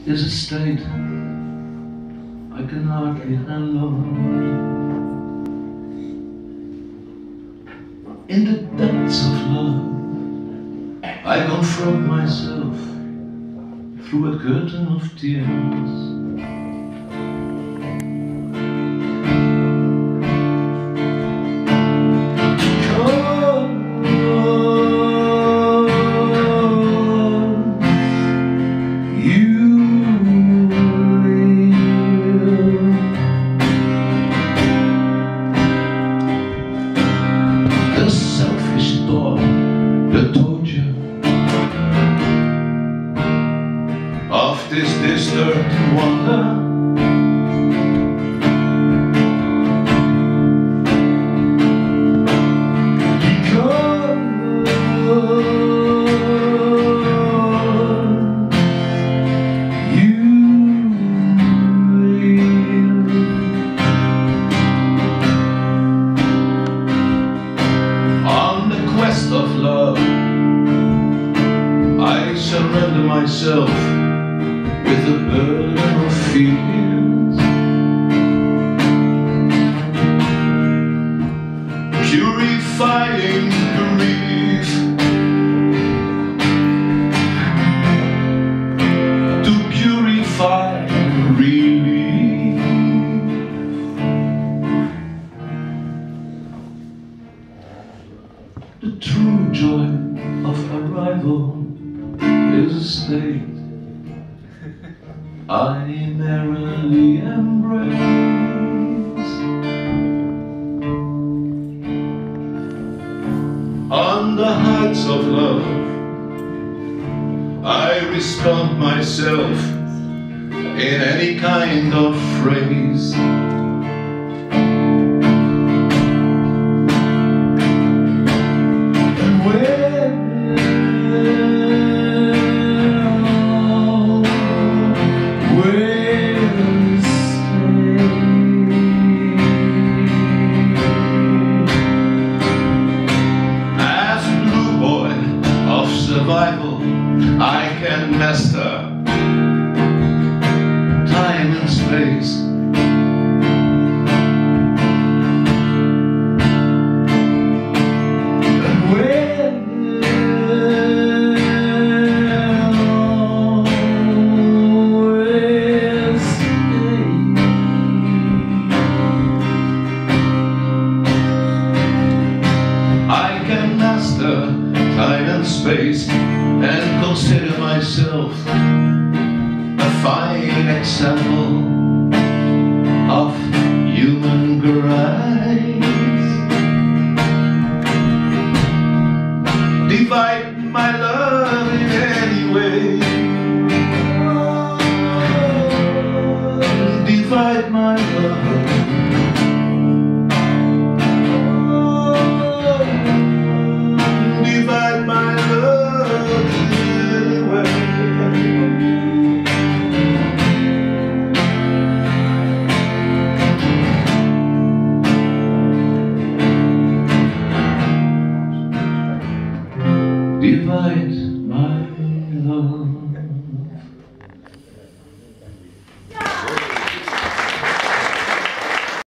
is a state I can hardly handle. In the depths of love, I confront myself through a curtain of tears. Of this disturbed wonder, because you on the quest of love, I surrender myself with a burden of fears, purifying grief, to purify relief. The true joy of arrival is a state I merrily embrace. On the heights of love, I respond myself in any kind of phrase. And survival, I can master time and space. And when I can master time and space, and consider myself a fine example of human grace. Divide my love in any way,